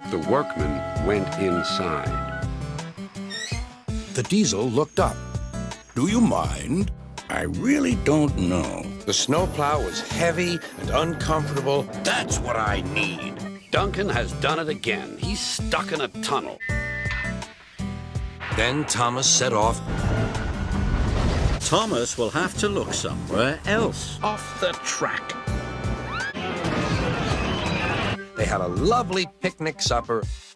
The workman went inside. The diesel looked up. Do you mind? I really don't know. The snowplow was heavy and uncomfortable. That's what I need. Duncan has done it again. He's stuck in a tunnel. Then Thomas set off. Thomas will have to look somewhere else. Off the track. They had a lovely picnic supper